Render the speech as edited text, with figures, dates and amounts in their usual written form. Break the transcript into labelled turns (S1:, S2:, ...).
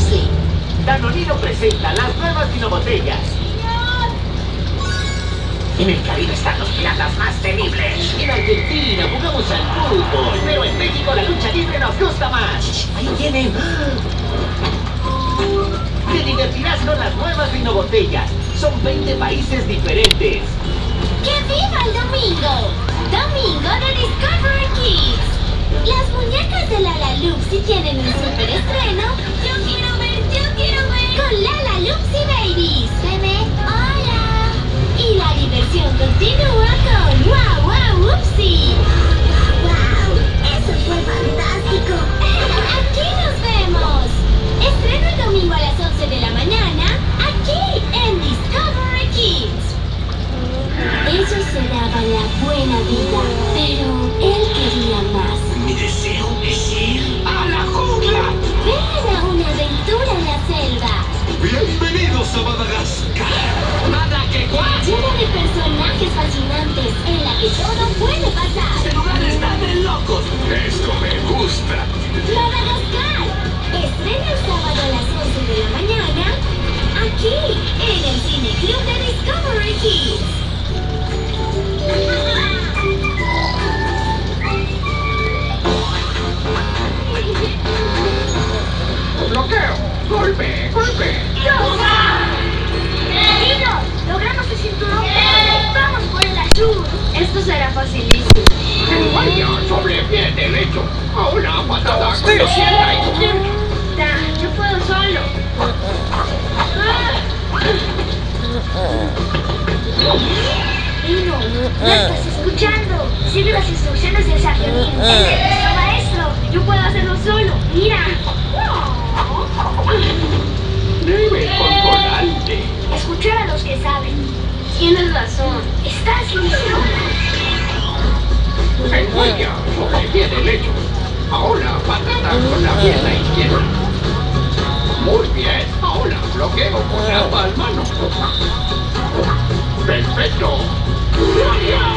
S1: Loopsy.
S2: Danonino presenta las nuevas vinobotellas. En el Caribe están los piratas más temibles. En Argentina jugamos al fútbol, pero en México la lucha libre nos gusta más. Ahí tienen. Te divertirás con las nuevas vinobotellas. Son 20 países diferentes.
S1: ¡Que viva el domingo! ¡Domingo de Discovery Kids! Las muñecas de Lala Loopsy tienen un super estreno. ¡Yo quiero ver! ¡Yo quiero ver! Con Lala Loopsy Babies. Bebé, hola. Y la diversión continúa con Wow Wow Whoopsie. ¡Wow! ¡Eso fue fantástico! ¡Aquí nos vemos! Estreno el domingo a las 11 de la mañana, aquí en Discovery Kids. Ellos se daban la buena vida, pero él quería más.
S2: Mi deseo es ir a la jungla.
S1: Vengan a una aventura en la selva,
S3: ¡Bienvenidos a Madagascar!
S2: ¡Madagascar!
S1: llena de personajes fascinantes en la que todo puede pasar.
S2: ¡Este lugar está de locos!
S3: ¡Esto me gusta!
S1: Madagascar. Estrena el sábado a las 11 de la mañana, aquí en el Cine Club de Discovery Kids.
S2: ¡Bloqueo! ¡Golpe! ¡Golpe!
S1: ¡Niños! ¡Logramos el cinturón verde! ¡Vamos por el azul! Esto será facilísimo.
S2: ¡Vaya! ¡Sobre el pie derecho! ¡Ahora patada! ¡Pero sienta y izquierda!
S1: Yo puedo solo. Nino, ¿no estás escuchando? Sigue las instrucciones del sargento. Él es nuestro maestro. Yo puedo hacerlo solo. Mira.
S2: ¡Nivel controlante!
S1: Escuchar a los que saben. Tienes razón. ¿Estás listo?
S2: ¡Vaya! ¡Sobre el pie derecho! ¡Ahora patada con la pierna izquierda! ¡Muy bien! ¡Ahora bloqueo con ambas manos! ¡Perfecto! ¡Gloria!